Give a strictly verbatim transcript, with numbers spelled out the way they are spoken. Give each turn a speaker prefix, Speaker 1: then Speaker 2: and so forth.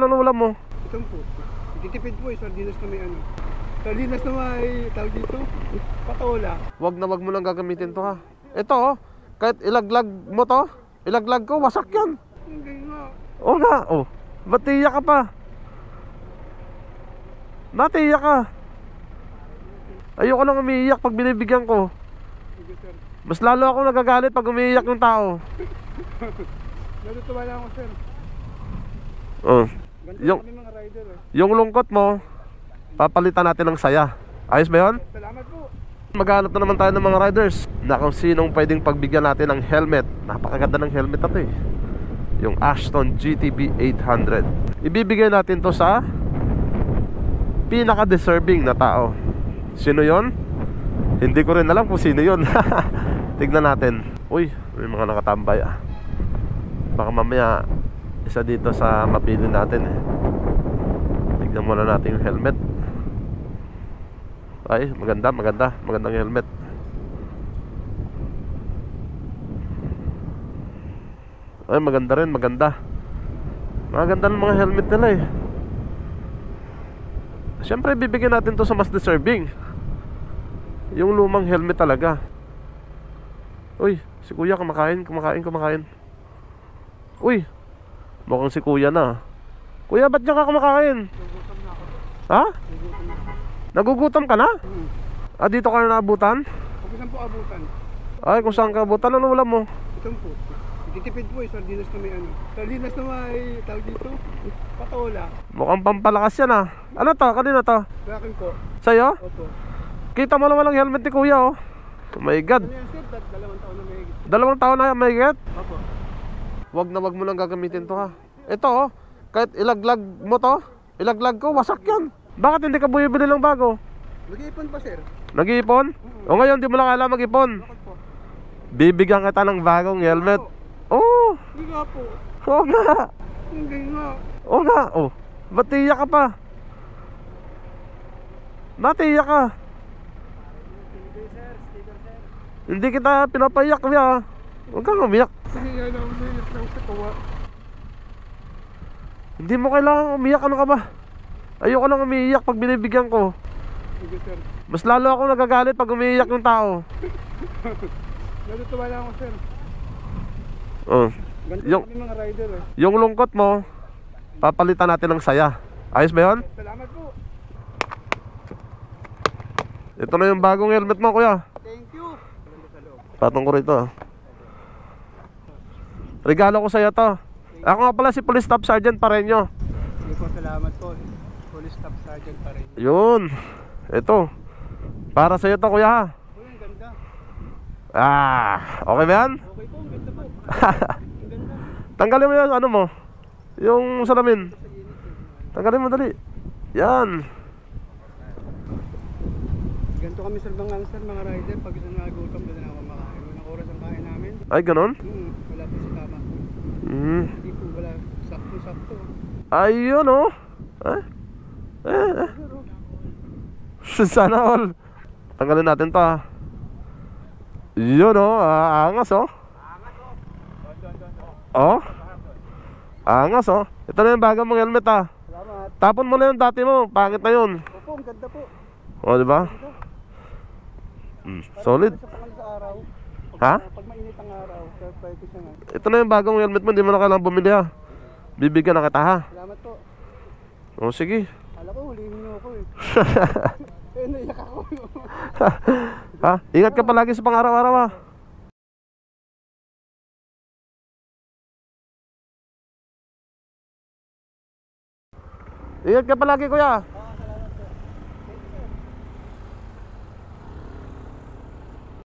Speaker 1: Anong ulam mo?
Speaker 2: Ito po. Titipid po eh. Sardinas na may ano. Sardinas na may tawag dito. Patola.
Speaker 1: Wag na wag mo lang gagamitin to ha. Ito oh. Kahit ilaglag mo to, ilaglag ko, wasak yan.
Speaker 2: Hindi nga.
Speaker 1: Oo nga, oh. Ba't iiyak ka pa? Ba't iiyak ka? Ayoko lang umiiyak pag binibigyan ko.
Speaker 2: Sige sir.
Speaker 1: Mas lalo ako nagagalit pag umiiyak yung tao.
Speaker 2: Natutuwa lang ako sir.
Speaker 1: Oh.
Speaker 2: Ganito
Speaker 1: Yung,
Speaker 2: kami mga rider eh.
Speaker 1: yung lungkot mo, papalitan natin ng saya. Ayos ba yun?
Speaker 2: Salamat po.
Speaker 1: Maghanap na naman tayo ng mga riders na kung sinong pwedeng pagbigyan natin ng helmet. Napakaganda ng helmet na to eh. Yung Ashton G T B eight hundred. Ibibigay natin to sa pinaka-deserving na tao. Sino yon? Hindi ko rin alam kung sino yon. Tignan natin. Uy, may mga nakatambay ah. Baka mamaya isa dito sa mapili natin eh. Tignan muna natin yung helmet. Ay, maganda, maganda. Magandang helmet. Ay, maganda rin, maganda. Maganda ng mga helmet nila eh. Siyempre, bibigyan natin to sa mas deserving. Yung lumang helmet talaga. Uy, si kuya kumakain, kumakain, kumakain. Uy, mukhang si kuya na. Kuya, ba't niya ka kumakain?
Speaker 2: Nagugutom na ako.
Speaker 1: Ha?
Speaker 2: Nagugutom na ako.
Speaker 1: Nagugutom ka na?
Speaker 2: Hmm.
Speaker 1: Ah, dito ka na naabutan?
Speaker 2: Kung saan po abutan?
Speaker 1: Ay, kung saan ka abutan, ano ulam mo?
Speaker 2: Ito po. Titipid po eh. Sardinas na may ano. Sardinas na may tawag dito. Patola.
Speaker 1: Mukhang pampalakas yan ah. Ano to? Kanina to?
Speaker 2: Sa akin po.
Speaker 1: Sa'yo?
Speaker 2: Opo.
Speaker 1: Kita mo naman ang helmet ni kuya oh. Oh my God.
Speaker 2: Ano yan sir? Dal- Dalawang taon na may higit.
Speaker 1: Dalawang taon na may get.
Speaker 2: Opo.
Speaker 1: Wag na wag mo lang gagamitin to ha. Ito oh. Kahit ilaglag mo to, ilaglag ko, wasak yan. Bakit hindi ka bumibili ng bago?
Speaker 2: Mag-iipon pa sir.
Speaker 1: Nag-iipon? O ngayon, di mo lang alam mag-ipon.
Speaker 2: Bakit po?
Speaker 1: Bibigyan kita ng bagong helmet. Oh,
Speaker 2: Hindi nga po.
Speaker 1: oo nga.
Speaker 2: Hindi nga.
Speaker 1: Oo nga, oh. Ba't iiyak ka pa? Ba't iiyak ka?
Speaker 2: Sticker sir. Sticker sir.
Speaker 1: Hindi kita pinapaiyak kuya. Huwag kang umiyak.
Speaker 2: Sige nga lang. Umiyak lang sa tawa.
Speaker 1: Hindi mo kailangan umiyak, ano ka ba? Ayoko lang umiiyak pag binibigyan ko.
Speaker 2: Sige sir.
Speaker 1: Mas lalo ako nagagalit pag umiiyak yung tao.
Speaker 2: Natutuwa lang ako sir.
Speaker 1: Oh.
Speaker 2: Ganito
Speaker 1: Yung,
Speaker 2: kami mga rider eh.
Speaker 1: yung lungkot mo, papalitan natin ng saya. Ayos ba yun?
Speaker 2: Salamat po.
Speaker 1: Ito na yung bagong helmet mo kuya.
Speaker 2: Thank you.
Speaker 1: Patong ko rito ah. Regalo ko sa'yo to. Ako nga pala si Police Staff Sergeant Pareño.
Speaker 2: Sige po, salamat po. Police Staff Sergeant pa rin.
Speaker 1: Yun. Ito. Para sa'yo to kuya ha.
Speaker 2: Uy, ang ganda.
Speaker 1: Ah, okay ba yan?
Speaker 2: Okay po, ang ganda po. Ang ganda.
Speaker 1: Tanggalin mo yung ano mo, yung salamin. Tanggalin mo dali. Yan.
Speaker 2: Ganito kami sir mga sir, mga rider. Pag isang nagutom, ganda na ako makain. Walang oras ang kain namin.
Speaker 1: Ay ganon?
Speaker 2: Hmm, wala po sa tama.
Speaker 1: Hmm.
Speaker 2: Hindi po, wala. Sakto-sakto.
Speaker 1: Ayun oh. Eh? Eh, eh. Sana all. Tanggalin natin to ha. Yun oh, ah, angas oh. Oh. Angas oh. Ito na yung bagong mong helmet ha.
Speaker 2: Salamat.
Speaker 1: Tapon mo na yung dati mo, pangit na yun.
Speaker 2: Opo, ang ganda po.
Speaker 1: O diba? Hmm, solid.
Speaker 2: Sa pangal sa araw. Pag,
Speaker 1: Ha?
Speaker 2: Pag mainit ang araw, perfect siya nga.
Speaker 1: Ito na yung bagong helmet mo, hindi mo na kailangang bumili ha. Bibigyan na kita ha.
Speaker 2: Salamat po.
Speaker 1: O sige.
Speaker 2: Alam ko, hulihin niyo ako eh. Eh, naiyak ako.
Speaker 1: Ha? Ingat ka palagi sa pang-araw-araw ha. Ingat ka palagi kuya.